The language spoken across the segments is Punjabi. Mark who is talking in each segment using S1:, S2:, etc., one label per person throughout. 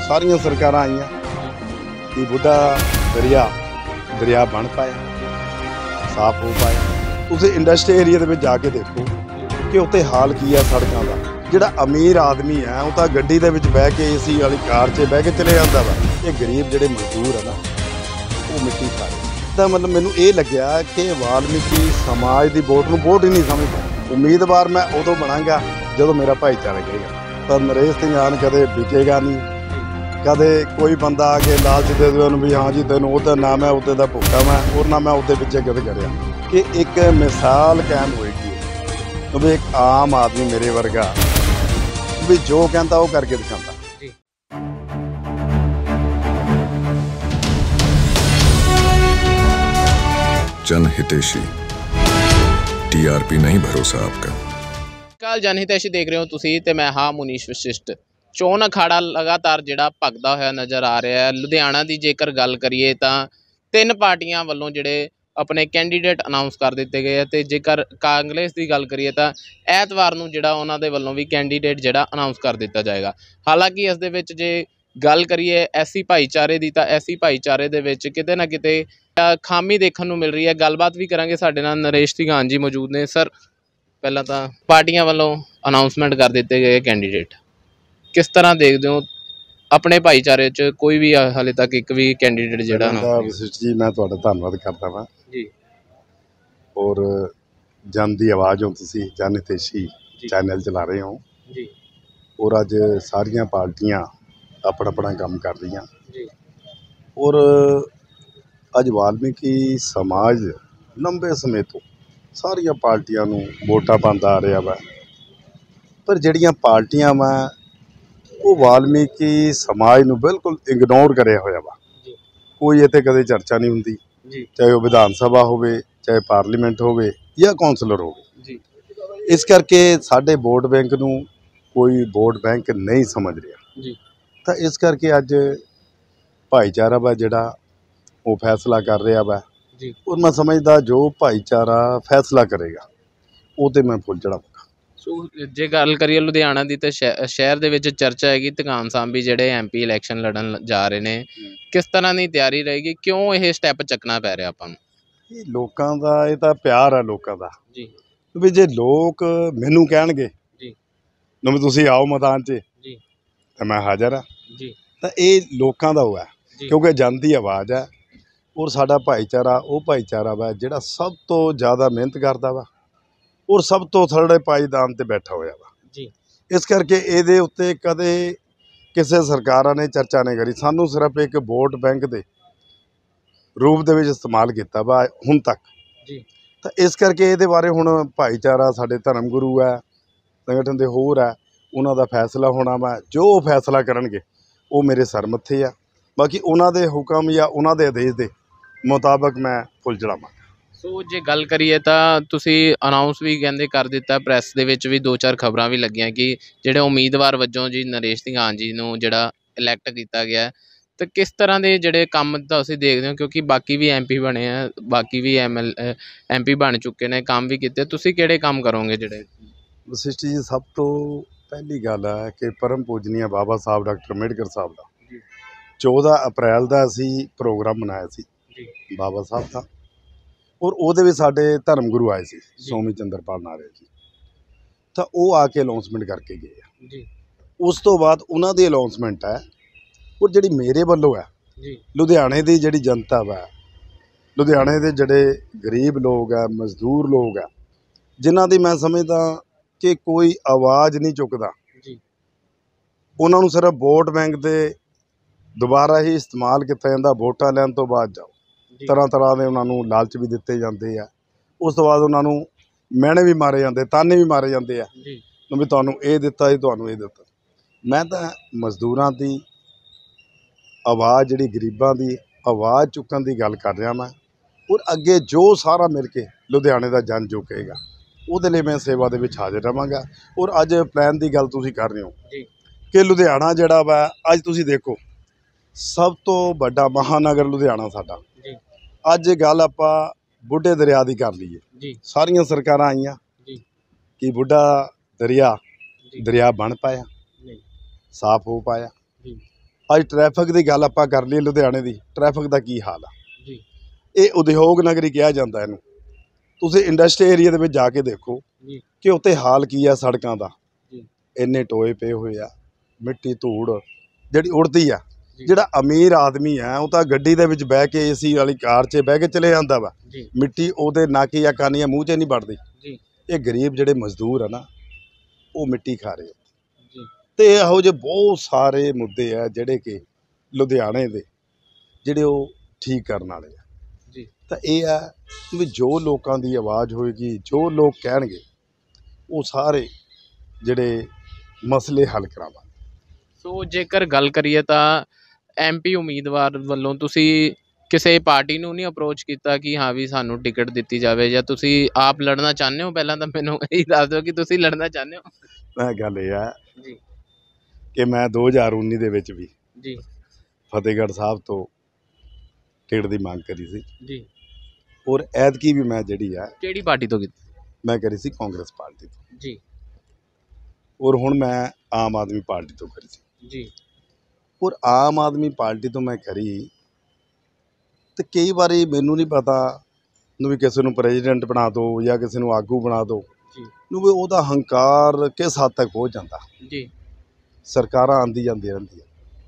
S1: ਸਾਰੀਆਂ ਸਰਕਾਰਾਂ ਆਈਆਂ कि बुढ़ा दरिया बन पाया, साफ हो पाया। तुसीं इंडस्ट्री एरिया दे विच जाके देखो कि उत्ते हाल की है सड़कों का। जिहड़ा अमीर आदमी है वो तो गड्डी दे विच बह के AC वाली कार 'च बह के चले जाता वा। ये गरीब जिहड़े मजदूर है ना वो मिट्टी खा रहे। तो मतलब मैनूं ये लग्या कि वाल्मीकि समाज की वोट नूं वोट ही नहीं समझदा। उम्मीदवार मैं उदों बनांगा जदों मेरा भाईचारा रहेगा, पर नरेश सिंघान कदे विकेगा नहीं। कदे कोई बंदा आके लालच दे दे भी हाँ जी तेन वो नाम है उत्ते दा भुक्खा मैं और ना मैं उत्ते पिछे कदे करया कि एक मिसाल कायम होएगी भी एक आम आदमी मेरे वर्गा भी जो कहता वो करके दिखाता।
S2: जन हितेशी, TRP नहीं भरोसा आपका।
S3: कल जन हितेशी देख रहे हो तुसी ते मैं हाँ मुनीश वशिष्ठ। चोण अखाड़ा लगातार जिहड़ा भगदा होया नज़र आ रहा है। लुधियाना की जेकर गल करिए तो 3 पार्टियां वालों जिहड़े अपने कैंडीडेट अनाउंस कर दिते गए तो जेकर कांग्रेस की गल करिए तो ऐतवार नूं जिहड़ा उन्हां दे वल्लों भी कैंडीडेट जिहड़ा अनाउंस कर दिता जाएगा। हालांकि इस दे विच जे गल करिए ऐसी भाईचारे की तो ऐसी भाईचारे दे विच किते ना किते खामी देखने नूं मिल रही है। गलबात भी करांगे, साडे नाल नरेश सिंघान जी मौजूद ने। सर पहला तो पार्टियां वालों अनाउंसमेंट कर दिते गए कैंडीडेट, किस तरह देखते हो अपने भाईचारे च कोई भी हाले तक एक भी कैंडीडेट जिहड़ा ना?
S1: वशिष्ठ जी मैं तुहाडा धन्नवाद करदा वां
S3: जी।
S1: और जन दी आवाज़ हो तुसीं, जन हितेशी चैनल चला रहे हो
S3: जी। और
S1: अज सारियां पार्टियां अपना अपना काम कर रही
S3: जी।
S1: और अज वाल्मीकि समाज लंबे समय तो सारिया पार्टियां नूं वोटां पांदा आ रहा वा, पर जिहड़ियां पार्टियां वा वो वाल्मीकि समाज नूं बिल्कुल इग्नोर करिया होया वा। कोई इत्थे कदे चर्चा नहीं हुंदी, चाहे वो विधान सभा होवे, चाहे पार्लीमेंट होवे या कौंसलर होवे। इस करके साडे वोट बैंक नूं कोई वोट बैंक नहीं समझ रहा। तो इस करके अज भाईचारा वा जिहड़ा वो फैसला कर रहा वा और मैं समझदा जो भाईचारा फैसला करेगा वो तो मैं फुल चढ़ावांगा।
S3: सो जे गल करिए लुधियाना की तो शहर दे विच चर्चा है कि धगान सांबी जिहड़े MP इलैक्शन लड़न जा रहे ने, किस तरह की तैयारी रहेगी, क्यों ये स्टैप चकना पै रहा आपां नूं?
S1: ये लोकां दा ये तां प्यार है लोकां दा
S3: जी
S1: भी जे लोग मैनूं कहणगे
S3: जी
S1: भी तुसीं आओ मैदान 'च
S3: जी
S1: तो मैं हाज़र हाँ।
S3: जी
S1: तो ये लोकां दा होया क्योंकि जन दी आवाज़ है और साडा भाईचारा वो भाईचारा वा जिहड़ा सब तो ज़्यादा मेहनत करदा वा और सब तो थल्ले पाईदान ते बैठा होया वा। इस करके इहदे उत्ते कदे किसी सरकारां ने चर्चा नहीं करी, सानूं सिर्फ एक वोट बैंक दे रूप दे विच इस्तेमाल किया वा हुण तक। तो इस करके इहदे बारे हुण भाईचारा साडे धर्म गुरू है, संगठन दे होर है, उन्हां दा फैसला होना वा। जो फैसला करनगे वो मेरे सर मत्थे आ, बाकी उन्हां दे हुकम या उन्हां दे आदेश दे मुताबक मैं फुल चढ़ावांगा।
S3: सो जे गल करिए तो तुसी अनाउंस भी कहते कर दिता, प्रैस दे विच भी 2-4 खबरां भी लगियां कि जिहड़े उम्मीदवार वजों जी नरेश सिंघान जी नूं जिहड़ा इलैक्ट किया गया है। तो किस तरह के जिहड़े काम तुसीं देखदे हो, क्योंकि बाकी भी MP बने हैं, बाकी भी MP बन चुके ने, काम भी किए, तुसीं किहड़े काम करोगे जिहड़े?
S1: वशिष्ठ जी सब तो पहली गल है कि परम पूजनीय बाबा साहब डॉक्टर अंबेडकर साहब का 14 अप्रैल का असी प्रोग्राम मनाया सी बाबा साहब का और ਉਹਦੇ भी साडे धर्म गुरु आए सी सोमी चंद्रपाल नारे जी। तो वो आके अनाउंसमेंट करके गए। उस तो बाद उन्हां दी अनाउंसमेंट है और जिहड़ी मेरे वल्लों है लुधियाने की जिहड़ी जनता वा, लुधियाने के जिहड़े गरीब लोग है, मजदूर लोग है, जिन्हां दी मैं समझदा कि कोई आवाज़ नहीं चुकदा, उन्हां नूं सिर्फ वोट बैंक दे दोबारा ही इस्तेमाल किया जाता। वोटां लैण तो बाद जाओ तरह तरह के उन्होंने लालच भी दिते जाते हैं, उस तो बाद उन्होंने महने भी मारे जाते, ताने भी मारे जाते हैं भी तुहानूं ये दिता जी, तुहानूं ये दिता। मैं तो मजदूरां की आवाज़ जिहड़ी गरीबां की आवाज़ चुकन की गल कर रहा मैं, और अगे जो सारा मिल के लुधियाने का जन जो कहेगा वो मैं सेवा दे विच हाजिर रहांगा। और अज प्लैन की गल तुसीं कर रहे हो कि लुधियाना जिहड़ा वा अज तुसीं देखो सब तो वड्डा महानगर लुधियाना साडा। अज गल आपां बुढ़े दरिया की कर लीए, सारिया सरकारां आईयां कि बुढ़ा दरिया बन पाया, साफ हो पाया। ਅੱਜ ਟ੍ਰੈਫਿਕ ਦੀ ਗੱਲ ਆਪਾਂ ਕਰ ਲਈਏ, ਲੁਧਿਆਣੇ ਦੀ ਟ੍ਰੈਫਿਕ ਦਾ ਕੀ ਹਾਲ ਆ
S3: ਜੀ
S1: ਇਹ ਉਦਯੋਗ ਨਗਰੀ ਕਿਹਾ ਜਾਂਦਾ ਇਹਨੂੰ। ਤੁਸੀਂ ਇੰਡਸਟਰੀ ਏਰੀਆ ਦੇ ਵਿੱਚ ਜਾ ਕੇ ਦੇਖੋ
S3: ਜੀ
S1: ਕਿ ਉੱਥੇ ਹਾਲ ਕੀ ਆ ਸੜਕਾਂ ਦਾ।
S3: ਜੀ
S1: ਇੰਨੇ ਟੋਏ ਪਏ ਹੋਏ ਆ, ਮਿੱਟੀ ਧੂੜ ਜਿਹੜੀ ਉੜਦੀ ਆ।
S3: ਜੀ
S1: ਜਿਹੜਾ ਅਮੀਰ ਆਦਮੀ ਆ ਉਹ ਤਾਂ ਗੱਡੀ ਦੇ ਵਿੱਚ ਬਹਿ ਕੇ ਏਸੀ ਵਾਲੀ ਕਾਰ 'ਚ ਬਹਿ ਕੇ ਚਲੇ ਜਾਂਦਾ ਵਾ,
S3: ਜੀ
S1: ਮਿੱਟੀ ਉਹਦੇ ਨੱਕ ਜਾਂ ਕੰਨ ਜਾਂ ਮੂੰਹ 'ਚ ਨਹੀਂ ਵੜਦੀ।
S3: ਜੀ
S1: ਇਹ ਗਰੀਬ ਜਿਹੜੇ ਮਜ਼ਦੂਰ ਆ ਨਾ ਉਹ ਮਿੱਟੀ ਖਾ ਰਹੇ ਆ।
S3: ਜੀ
S1: ਤੇ ਇਹੋ ਜਿਹੇ ਬਹੁਤ ਸਾਰੇ ਮੁੱਦੇ ਆ ਜਿਹੜੇ ਕਿ ਲੁਧਿਆਣੇ ਦੇ ਜਿਹੜੇ ਉਹ ਠੀਕ ਕਰਨ ਵਾਲੇ ਆ।
S3: ਜੀ
S1: ਤਾਂ ਇਹ ਆ ਵੀ ਜੋ ਲੋਕਾਂ ਦੀ ਆਵਾਜ਼ ਹੋਏਗੀ, ਜੋ ਲੋਕ ਕਹਿਣਗੇ ਉਹ ਸਾਰੇ ਜਿਹੜੇ ਮਸਲੇ ਹੱਲ ਕਰਾਵਾਂਗੇ।
S3: ਸੋ ਜੇਕਰ ਗੱਲ ਕਰੀਏ ਤਾਂ MP ਉਮੀਦਵਾਰ ਵੱਲੋਂ ਤੁਸੀਂ ਕਿਸੇ ਪਾਰਟੀ ਨੂੰ ਨਹੀਂ ਅਪਰੋਚ ਕੀਤਾ ਕਿ ਹਾਂ ਵੀ ਸਾਨੂੰ ਟਿਕਟ ਦਿੱਤੀ ਜਾਵੇ, ਜਾਂ ਤੁਸੀਂ ਆਪ ਲੜਨਾ ਚਾਹੁੰਦੇ ਹੋ? ਪਹਿਲਾਂ ਤਾਂ ਮੈਨੂੰ ਇਹ ਦੱਸ ਦਿਓ ਕਿ ਤੁਸੀਂ ਲੜਨਾ ਚਾਹੁੰਦੇ ਹੋ।
S1: ਮੈਂ ਗੱਲ ਇਹ ਆ
S3: ਜੀ
S1: ਕਿ ਮੈਂ 2019 ਦੇ ਵਿੱਚ ਵੀ
S3: ਜੀ
S1: ਫਤਿਹਗੜ੍ਹ ਸਾਹਿਬ ਤੋਂ ਟਿਕਟ ਦੀ ਮੰਗ ਕਰੀ ਸੀ,
S3: ਜੀ
S1: ਔਰ ਐਤਕੀ ਵੀ ਮੈਂ ਜਿਹੜੀ ਆ
S3: ਕਿਹੜੀ ਪਾਰਟੀ ਤੋਂ ਕੀਤੀ?
S1: ਮੈਂ ਕਰੀ ਸੀ ਕਾਂਗਰਸ ਪਾਰਟੀ ਤੋਂ,
S3: ਜੀ
S1: ਔਰ ਹੁਣ ਮੈਂ ਆਮ ਆਦਮੀ ਪਾਰਟੀ ਤੋਂ ਕਰੀ ਸੀ।
S3: ਜੀ
S1: ਔਰ ਆਮ ਆਦਮੀ ਪਾਰਟੀ ਤੋਂ ਮੈਂ ਕਰੀ ਤੇ ਕਈ ਵਾਰੀ ਮੈਨੂੰ ਨਹੀਂ ਪਤਾ ਨੂੰ ਵੀ ਕਿਸੇ ਨੂੰ ਪ੍ਰੈਜ਼ੀਡੈਂਟ ਬਣਾ ਦਿਓ ਜਾਂ ਕਿਸੇ ਨੂੰ ਆਗੂ ਬਣਾ ਦਿਓ
S3: ਜੀ
S1: ਨੂੰ ਵੀ ਉਹਦਾ ਹੰਕਾਰ ਕਿਸ ਹੱਦ ਤੱਕ ਹੋ ਜਾਂਦਾ।
S3: ਜੀ
S1: ਸਰਕਾਰਾਂ ਆਉਂਦੀ ਜਾਂਦੀਆਂ ਰਹਿੰਦੀਆਂ,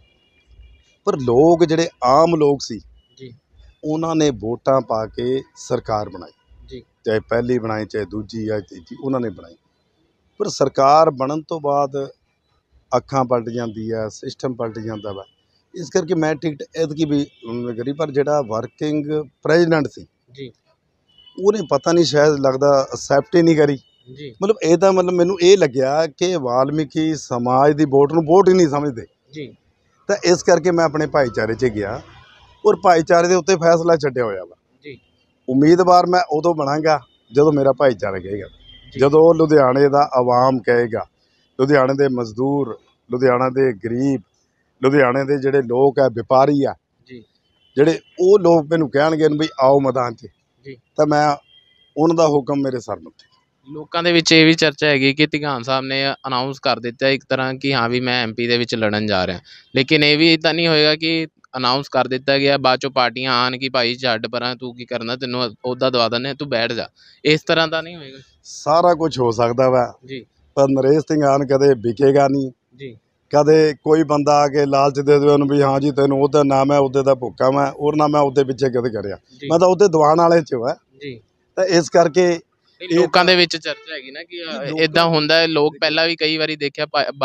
S1: ਪਰ ਲੋਕ ਜਿਹੜੇ ਆਮ ਲੋਕ ਸੀ
S3: ਜੀ
S1: ਉਹਨਾਂ ਨੇ ਵੋਟਾਂ ਪਾ ਕੇ ਸਰਕਾਰ ਬਣਾਈ,
S3: ਜੀ
S1: ਚਾਹੇ ਪਹਿਲੀ ਬਣਾਈ ਚਾਹੇ ਦੂਜੀ ਜਾਂ ਤੀਜੀ ਉਹਨਾਂ ਨੇ ਬਣਾਈ। ਪਰ ਸਰਕਾਰ ਬਣਨ ਤੋਂ ਬਾਅਦ ਅੱਖਾਂ ਪਲਟ ਜਾਂਦੀ ਆ, ਸਿਸਟਮ ਪਲਟ ਜਾਂਦਾ ਵਾ। ਇਸ ਕਰਕੇ ਮੈਂ ਟਿਕਟ ਐਤਕੀ ਵੀ ਕਰੀ, ਪਰ ਜਿਹੜਾ ਵਰਕਿੰਗ ਪ੍ਰੈਜ਼ੀਡੈਂਟ ਸੀ
S3: ਜੀ
S1: ਉਹਨੇ ਪਤਾ ਨਹੀਂ ਸ਼ਾਇਦ ਲੱਗਦਾ ਅਸੈਪਟ ਹੀ ਨਹੀਂ ਕਰੀ।
S3: ਜੀ
S1: ਮਤਲਬ ਇਹਦਾ ਮਤਲਬ ਮੈਨੂੰ ਇਹ ਲੱਗਿਆ ਕਿ ਵਾਲਮੀਕੀ ਸਮਾਜ ਦੀ ਵੋਟ ਨੂੰ ਵੋਟ ਹੀ ਨਹੀਂ ਸਮਝਦੇ।
S3: ਜੀ
S1: ਤਾਂ ਇਸ ਕਰਕੇ ਮੈਂ ਆਪਣੇ ਭਾਈਚਾਰੇ 'ਚ ਗਿਆ ਔਰ ਭਾਈਚਾਰੇ ਦੇ ਉੱਤੇ ਫੈਸਲਾ ਛੱਡਿਆ ਹੋਇਆ ਵਾ।
S3: ਜੀ
S1: ਉਮੀਦਵਾਰ ਮੈਂ ਉਦੋਂ ਬਣਾਂਗਾ ਜਦੋਂ ਮੇਰਾ ਭਾਈਚਾਰਾ ਕਹੇਗਾ,
S3: ਜੀ।
S1: ਜਦੋਂ ਲੁਧਿਆਣੇ ਦਾ ਆਵਾਮ ਕਹੇਗਾ, ਲੁਧਿਆਣੇ ਦੇ ਮਜ਼ਦੂਰ, ਲੁਧਿਆਣਾ ਦੇ ਗਰੀਬ, ਲੁਧਿਆਣੇ ਦੇ ਜਿਹੜੇ ਲੋਕ ਆ ਵਪਾਰੀ ਆ,
S3: ਜੀ
S1: ਜਿਹੜੇ ਉਹ ਲੋਕ ਮੈਨੂੰ ਕਹਿਣਗੇ ਵੀ ਆਓ ਮੈਦਾਨ 'ਚ,
S3: ਜੀ
S1: ਤਾਂ ਮੈਂ ਉਹਨਾਂ ਦਾ ਹੁਕਮ ਮੇਰੇ ਸਿਰ ਨੂੰ।
S3: ਲੋਕਾਂ ਦੇ ਵਿੱਚ ਇਹ ਵੀ ਚਰਚਾ ਹੈਗੀ ਕਿ ਧੀਗਾਨ ਸਾਹਿਬ ਨੇ ਅਨਾਊਂਸ ਕਰ ਦਿੱਤਾ ਇੱਕ ਤਰ੍ਹਾਂ ਕਿ ਹਾਂ ਵੀ ਮੈਂ MP ਦੇ ਵਿੱਚ ਲੜਨ ਜਾ ਰਿਹਾ, ਲੇਕਿਨ ਇਹ ਵੀ ਤਾਂ ਨਹੀਂ ਹੋਏਗਾ ਕਿ ਅਨਾਊਂਸ ਕਰ ਦਿੱਤਾ ਗਿਆ ਬਾਅਦ ਚੋਂ ਪਾਰਟੀਆਂ ਆਣ ਕਿ ਭਾਈ ਛੱਡ ਪਰਾਂ, ਤੂੰ ਕੀ ਕਰਨਾ, ਤੈਨੂੰ ਅਹੁਦਾ ਦਵਾ ਦਿੰਦੇ, ਤੂੰ ਬੈਠ ਜਾ। ਇਸ ਤਰ੍ਹਾਂ ਦਾ ਨਹੀਂ ਹੋਏਗਾ?
S1: ਸਾਰਾ ਕੁਝ ਹੋ ਸਕਦਾ ਵਾ,
S3: ਜੀ
S1: ਪਰ ਨਰੇਸ਼ ਧੀਗਾਨ ਕਦੇ ਵਿਕੇਗਾ ਨਹੀਂ।
S3: ਜੀ
S1: ਕਦੇ ਕੋਈ ਬੰਦਾ ਆ ਕੇ ਲਾਲਚ ਦੇ ਦੇਵੇ ਉਹਨੂੰ ਵੀ ਹਾਂ ਜੀ ਤੈਨੂੰ ਉਹਦਾ ਨਾਮ ਹੈ, ਉਹਦੇ ਦਾ ਭੁੱਖਾ ਮੈਂ, ਔਰ ਨਾ ਮੈਂ ਉਹਦੇ ਪਿੱਛੇ ਕਦੇ ਕਰਿਆ,
S3: ਜੀ
S1: ਮੈਂ ਤਾਂ ਉਹਦੇ ਦੀਵਾਨ ਵਾਲੇ 'ਚ ਵਾ।
S3: ਜੀ
S1: ਤਾਂ ਇਸ ਕਰਕੇ
S3: ਲੋਕਾਂ ਦੇ ਵਿੱਚ ਚਰਚਾ ਹੈਗੀ ਨਾ ਕਿ ਇਦਾਂ ਹੁੰਦਾ ਹੈ। ਲੋਕ ਪਹਿਲਾਂ ਵੀ ਕਈ ਵਾਰੀ ਦੇਖਿਆ,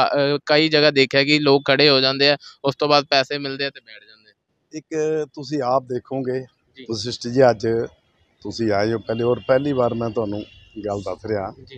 S3: ਕਈ ਜਗ੍ਹਾ ਦੇਖਿਆ ਕਿ ਲੋਕ ਖੜੇ ਹੋ ਜਾਂਦੇ ਆ, ਉਸ ਤੋਂ ਬਾਅਦ ਪੈਸੇ ਮਿਲਦੇ ਆ ਤੇ ਬੈਠ ਜਾਂਦੇ ਆ।
S1: ਇੱਕ ਤੁਸੀਂ ਆਪ ਦੇਖੋਗੇ,
S3: ਜੀ
S1: ਵਸ਼ਿਸ਼ਟ ਜੀ ਅੱਜ ਤੁਸੀਂ ਆਏ ਹੋ ਪਹਿਲੇ, ਔਰ ਪਹਿਲੀ ਵਾਰ ਮੈਂ ਤੁਹਾਨੂੰ ਗੱਲ ਦੱਸ ਰਿਹਾ
S3: ਜੀ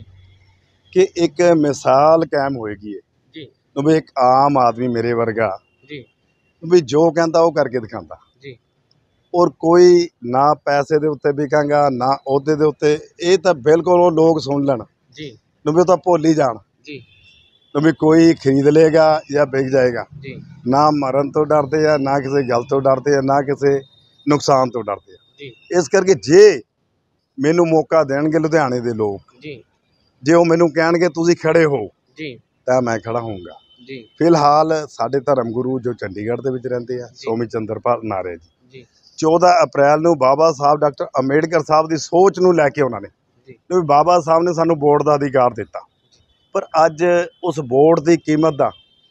S1: ਕਿ ਇੱਕ ਮਿਸਾਲ ਕਾਇਮ ਹੋਏਗੀ
S3: ਜੀ
S1: ਵੀ ਇੱਕ ਆਮ ਆਦਮੀ ਮੇਰੇ ਵਰਗਾ
S3: ਜੀ
S1: ਵੀ ਜੋ ਕਹਿੰਦਾ ਉਹ ਕਰਕੇ ਦਿਖਾਉਂਦਾ,
S3: ਜੀ
S1: ਔਰ ਕੋਈ ਨਾ ਪੈਸੇ ਦੇ ਉੱਤੇ ਵਿਕਾਂਗਾ ਨਾ ਅਹੁਦੇ ਦੇ ਉੱਤੇ। ਇਹ ਤਾਂ ਬਿਲਕੁਲ ਉਹ ਲੋਕ ਸੁਣ ਲੈਣ
S3: ਜੀ
S1: ਵੀ ਉਹ ਤਾਂ ਭੁੱਲ ਹੀ ਜਾਣ
S3: ਜੀ
S1: ਵੀ ਕੋਈ ਖਰੀਦ ਲਏਗਾ ਜਾਂ ਵਿਕ ਜਾਏਗਾ।
S3: ਜੀ
S1: ਨਾ ਮਰਨ ਤੋਂ ਡਰਦੇ ਆ, ਨਾ ਕਿਸੇ ਗੱਲ ਤੋਂ ਡਰਦੇ ਆ, ਨਾ ਕਿਸੇ ਨੁਕਸਾਨ ਤੋਂ ਡਰਦੇ ਆ।
S3: ਜੀ
S1: ਇਸ ਕਰਕੇ ਜੇ ਮੈਨੂੰ ਮੌਕਾ ਦੇਣਗੇ ਲੁਧਿਆਣੇ ਦੇ ਲੋਕ,
S3: ਜੀ
S1: ਜੇ ਉਹ ਮੈਨੂੰ ਕਹਿਣਗੇ ਤੁਸੀਂ ਖੜੇ ਹੋ,
S3: ਜੀ
S1: ਤਾਂ ਮੈਂ ਖੜਾ ਹੋਊਂਗਾ।
S3: ਜੀ
S1: ਫਿਲਹਾਲ ਸਾਡੇ ਧਰਮ ਗੁਰੂ ਜੋ ਚੰਡੀਗੜ੍ਹ ਦੇ ਵਿੱਚ ਰਹਿੰਦੇ ਆ, ਸੋਮੀ ਚੰਦਰਪਾਲ ਨਾਰੇ ਜੀ,
S3: ਜੀ
S1: 14 ਅਪ੍ਰੈਲ ਨੂੰ ਬਾਬਾ ਸਾਹਿਬ ਡਾਕਟਰ ਅੰਬੇਡਕਰ ਸਾਹਿਬ ਦੀ ਸੋਚ ਨੂੰ ਲੈ ਕੇ ਉਹਨਾਂ ਨੇ
S3: ਜੀ
S1: ਵੀ ਬਾਬਾ ਸਾਹਿਬ ਨੇ ਸਾਨੂੰ ਵੋਟ ਦਾ ਅਧਿਕਾਰ ਦਿੱਤਾ, ਪਰ ਅੱਜ ਉਸ ਵੋਟ ਦੀ ਕੀਮਤ ਦਾ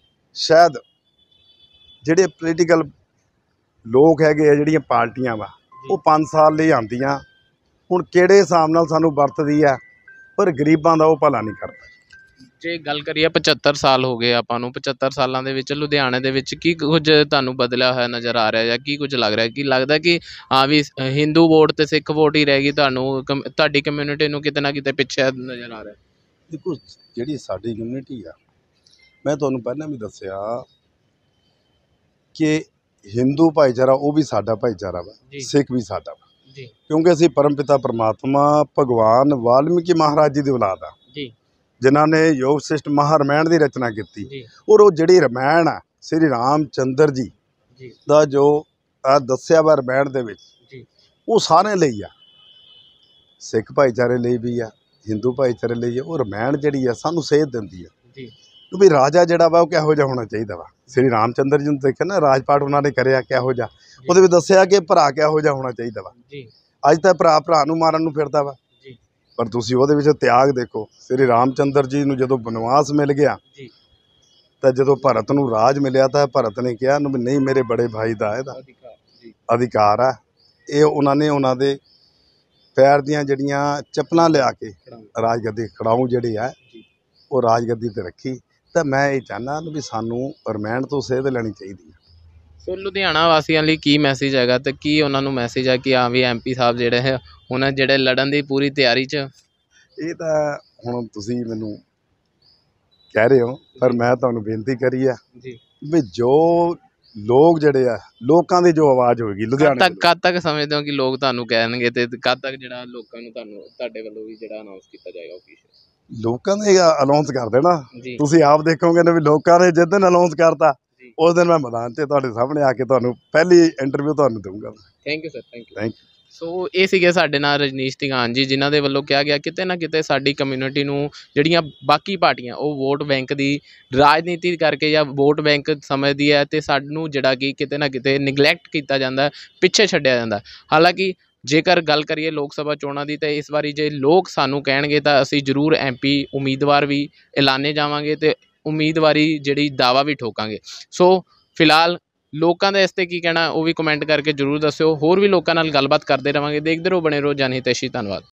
S1: ਸ਼ਾਇਦ ਜਿਹੜੇ ਪੋਲੀਟੀਕਲ ਲੋਕ ਹੈਗੇ ਆ, ਜਿਹੜੀਆਂ ਪਾਰਟੀਆਂ ਵਾ, ਉਹ 5 ਸਾਲ ਲਈ ਆਉਂਦੀਆਂ, ਹੁਣ ਕਿਹੜੇ ਹਿਸਾਬ ਨਾਲ ਸਾਨੂੰ ਵਰਤਦੀ ਆ, ਪਰ ਗਰੀਬਾਂ ਦਾ ਉਹ ਭਲਾ ਨਹੀਂ ਕਰਦਾ।
S3: ਜੇ ਗੱਲ ਕਰੀਏ 75 ਸਾਲ ਹੋ ਗਏ ਆਪਾਂ ਨੂੰ, 75 ਸਾਲਾਂ ਦੇ ਵਿੱਚ ਲੁਧਿਆਣੇ ਦੇ ਵਿੱਚ ਕੀ ਕੁਝ ਤੁਹਾਨੂੰ ਬਦਲਿਆ ਹੋਇਆ ਨਜ਼ਰ ਆ ਰਿਹਾ, ਜਾਂ ਕੀ ਕੁਝ ਲੱਗ ਰਿਹਾ? ਕੀ ਲੱਗਦਾ ਕਿ ਹਾਂ ਵੀ ਹਿੰਦੂ ਵੋਟ ਤੇ ਸਿੱਖ ਵੋਟ ਹੀ ਰਹਿ ਗਈ, ਤੁਹਾਨੂੰ ਤੁਹਾਡੀ ਕਮਿਊਨਿਟੀ ਨੂੰ ਕਿਤੇ ਨਾ ਕਿਤੇ ਪਿੱਛੇ ਨਜ਼ਰ ਆ ਰਿਹਾ?
S1: ਦੇਖੋ, ਜਿਹੜੀ ਸਾਡੀ ਕਮਿਊਨਿਟੀ ਆ, ਮੈਂ ਤੁਹਾਨੂੰ ਪਹਿਲਾਂ ਵੀ ਦੱਸਿਆ ਕਿ ਹਿੰਦੂ ਭਾਈਚਾਰਾ ਉਹ ਵੀ ਸਾਡਾ ਭਾਈਚਾਰਾ ਵਾ, ਸਿੱਖ ਵੀ ਸਾਡਾ ਵਾ,
S3: ਜੀ
S1: ਕਿਉਂਕਿ ਅਸੀਂ ਪਰਮਪਿਤਾ ਪਰਮਾਤਮਾ ਭਗਵਾਨ ਵਾਲਮੀਕੀ ਮਹਾਰਾਜ ਜੀ ਦੀ ਔਲਾਦ ਆ,
S3: ਜੀ
S1: ਜਿਨ੍ਹਾਂ ਨੇ ਯੋਗ ਸਿਸ਼ਟ ਮਹਾਰਾਮਾਇਣ ਦੀ ਰਚਨਾ ਕੀਤੀ।
S3: ਜੀ
S1: ਔਰ ਉਹ ਜਿਹੜੀ ਰਾਮਾਇਣ ਆ ਸ੍ਰੀ ਰਾਮ ਚੰਦਰ ਜੀ
S3: ਜੀ
S1: ਦਾ ਜੋ ਦੱਸਿਆ ਵਾ ਰਾਮਾਇਣ ਦੇ ਵਿੱਚ,
S3: ਜੀ
S1: ਉਹ ਸਾਰਿਆਂ ਲਈ ਆ, ਸਿੱਖ ਭਾਈਚਾਰੇ ਲਈ ਵੀ ਆ, ਹਿੰਦੂ ਭਾਈਚਾਰੇ ਲਈ ਆ। ਉਹ ਰਾਮਾਇਣ ਜਿਹੜੀ ਆ ਸਾਨੂੰ ਸੇਧ ਦਿੰਦੀ ਆ
S3: ਜੀ
S1: ਕਿ ਵੀ ਰਾਜਾ ਜਿਹੜਾ ਵਾ ਉਹ ਕਿਹੋ ਜਿਹਾ ਹੋਣਾ ਚਾਹੀਦਾ ਵਾ। ਸ੍ਰੀ ਰਾਮ ਚੰਦਰ ਜੀ ਨੂੰ ਦੇਖਿਆ ਨਾ, ਰਾਜ ਪਾਠ ਉਹਨਾਂ ਨੇ ਕਰਿਆ ਕਿਹੋ ਜਿਹਾ, ਉਹਦੇ ਵਿੱਚ ਦੱਸਿਆ ਕਿ ਭਰਾ ਕਿਹੋ ਜਿਹਾ ਹੋਣਾ ਚਾਹੀਦਾ ਵਾ।
S3: ਜੀ
S1: ਅੱਜ ਤਾਂ ਭਰਾ ਨੂੰ ਮਾਰਨ ਨੂੰ ਫਿਰਦਾ ਵਾ,
S3: ਜੀ
S1: ਪਰ ਤੁਸੀਂ ਉਹਦੇ ਵਿੱਚ ਤਿਆਗ ਦੇਖੋ। ਸ੍ਰੀ ਰਾਮ ਚੰਦਰ ਜੀ ਨੂੰ ਜਦੋਂ ਬਨਵਾਸ ਮਿਲ ਗਿਆ
S3: ਜੀ
S1: ਤਾਂ ਜਦੋਂ ਭਰਤ ਨੂੰ ਰਾਜ ਮਿਲਿਆ ਤਾਂ ਭਰਤ ਨੇ ਕਿਹਾ ਨੂੰ ਵੀ ਨਹੀਂ, ਮੇਰੇ ਬੜੇ ਭਾਈ ਦਾ ਇਹਦਾ
S3: ਅਧਿਕਾਰ ਜੀ
S1: ਅਧਿਕਾਰ ਆ। ਇਹ ਉਹਨਾਂ ਨੇ ਉਹਨਾਂ ਦੇ ਪੈਰ ਦੀਆਂ ਜਿਹੜੀਆਂ ਚੱਪਲਾਂ ਲਿਆ ਕੇ ਰਾਜਗੱਦੀ ਖੜਾਊਂ ਜਿਹੜੇ ਆ
S3: ਜੀ
S1: ਉਹ ਰਾਜਗੱਦੀ ਤੇ ਰੱਖੀ। ਤਾਂ ਮੈਂ ਇਹ ਚਾਹੁੰਦਾ ਵੀ ਸਾਨੂੰ ਰਿਮਾਂਡ ਤੋਂ ਸੇਧ ਲੈਣੀ ਚਾਹੀਦੀ ਹੈ।
S3: ਸੋ ਲੁਧਿਆਣਾ ਵਾਸੀਆਂ ਲਈ ਕੀ ਮੈਸੇਜ ਹੈਗਾ ਤੇ ਕੀ ਉਹਨਾਂ ਨੂੰ ਮੈਸੇਜ ਹੈ ਕਿ ਹਾਂ ਵੀ ਐਮਪੀ ਸਾਹਿਬ ਜਿਹੜੇ ਹੈ ਉਹਨਾਂ ਜਿਹੜੇ ਲੜਨ ਦੀ ਪੂਰੀ ਤਿਆਰੀ 'ਚ?
S1: ਇਹ ਤਾਂ ਹੁਣ ਤੁਸੀਂ ਮੈਨੂੰ ਕਹਿ ਰਹੇ ਹੋ, ਪਰ ਮੈਂ ਤੁਹਾਨੂੰ ਬੇਨਤੀ ਕਰੀ ਆ
S3: ਜੀ
S1: ਵੀ ਜੋ ਲੋਕ ਜਿਹੜੇ ਆ, ਲੋਕਾਂ ਦੀ ਜੋ ਆਵਾਜ਼ ਹੋਏਗੀ ਲੁਧਿਆਣੇ
S3: ਕਦ ਤੱਕ ਸਮਝਦੇ ਹੋ ਕਿ ਲੋਕ ਤੁਹਾਨੂੰ ਕਹਿਣਗੇ ਤੇ ਕਦ ਤੱਕ ਜਿਹੜਾ ਲੋਕਾਂ ਨੂੰ ਤੁਹਾਡੇ ਵੱਲੋਂ ਵੀ ਜਿਹੜਾ ਅਨਾਉਂਸ ਕੀਤਾ ਜਾਏਗਾ ਆਫੀਸ਼ੀਅਲ?
S1: ਲੋਕਾਂ ਨੇ ਅਨਾਉਂਸ ਕਰ ਦੇਣਾ।
S3: ਜੀ
S1: ਤੁਸੀਂ ਆਪ ਦੇਖੋਗੇ ਨਾ ਵੀ ਲੋਕਾਂ ਨੇ ਜਿਸ ਦਿਨ ਅਨਾਉਂਸ ਕਰਤਾ
S3: ਜੀ
S1: ਉਸ ਦਿਨ ਮੈਂ ਮੈਦਾਨ 'ਚ ਤੁਹਾਡੇ ਸਾਹਮਣੇ ਆ ਕੇ ਤੁਹਾਨੂੰ ਪਹਿਲੀ ਇੰਟਰਵਿਊ ਤੁਹਾਨੂੰ ਦਊਂਗਾ।
S3: Thank you sir, thank you.
S1: Thank you.
S3: So ਇਹ ਸੀਗੇ ਸਾਡੇ ਨਾਲ ਰਜਨੀਸ਼ ਤਿਗਾਨ ਜੀ, ਜਿਨ੍ਹਾਂ ਦੇ ਵੱਲੋਂ ਕਿਹਾ ਗਿਆ ਕਿਤੇ ਨਾ ਕਿਤੇ ਸਾਡੀ ਕਮਿਊਨਿਟੀ ਨੂੰ ਜਿਹੜੀਆਂ ਬਾਕੀ ਪਾਰਟੀਆਂ ਉਹ ਵੋਟ ਬੈਂਕ ਦੀ ਰਾਜਨੀਤੀ ਕਰਕੇ ਜਾਂ ਵੋਟ ਬੈਂਕ ਸਮਝਦੀ ਹੈ ਤੇ ਸਾਨੂੰ ਜਿਹੜਾ ਕਿ ਕਿਤੇ ਨਾ ਕਿਤੇ ਨਿਗਲੈਕਟ ਕੀਤਾ ਜਾਂਦਾ, ਪਿੱਛੇ ਛੱਡਿਆ ਜਾਂਦਾ। ਹਾਲਾਂਕਿ ਜੇਕਰ ਗੱਲ ਕਰੀਏ ਲੋਕ ਸਭਾ ਚੋਣਾਂ ਦੀ ਤਾਂ ਇਸ ਵਾਰੀ ਜੇ ਲੋਕ ਸਾਨੂੰ ਕਹਿਣਗੇ ਤਾਂ ਅਸੀਂ ਜ਼ਰੂਰ MP ਉਮੀਦਵਾਰ ਵੀ ਐਲਾਨੇ ਜਾਵਾਂਗੇ ਤੇ ਉਮੀਦਵਾਰੀ ਜਿਹੜੀ ਦਾਅਵਾ ਵੀ ਠੋਕਾਂਗੇ। ਸੋ ਫਿਲਹਾਲ ਲੋਕਾਂ ਦਾ ਇਸ 'ਤੇ ਕੀ ਕਹਿਣਾ ਉਹ ਵੀ ਕਮੈਂਟ ਕਰਕੇ ਜ਼ਰੂਰ ਦੱਸਿਓ। ਹੋਰ ਵੀ ਲੋਕਾਂ ਨਾਲ ਗੱਲਬਾਤ ਕਰਦੇ ਰਹਾਂਗੇ। ਦੇਖਦੇ ਰਹੋ, ਬਣੇ ਰਹੋ ਜਨ ਹਿਤੈਸ਼ੀ। ਧੰਨਵਾਦ।